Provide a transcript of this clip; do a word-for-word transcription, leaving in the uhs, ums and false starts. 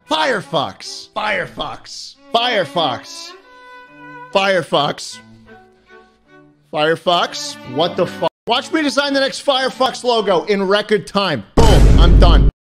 Firefox. Firefox. Firefox. Firefox. Firefox. What the fuck? Watch me design the next Firefox logo in record time. Boom. I'm done.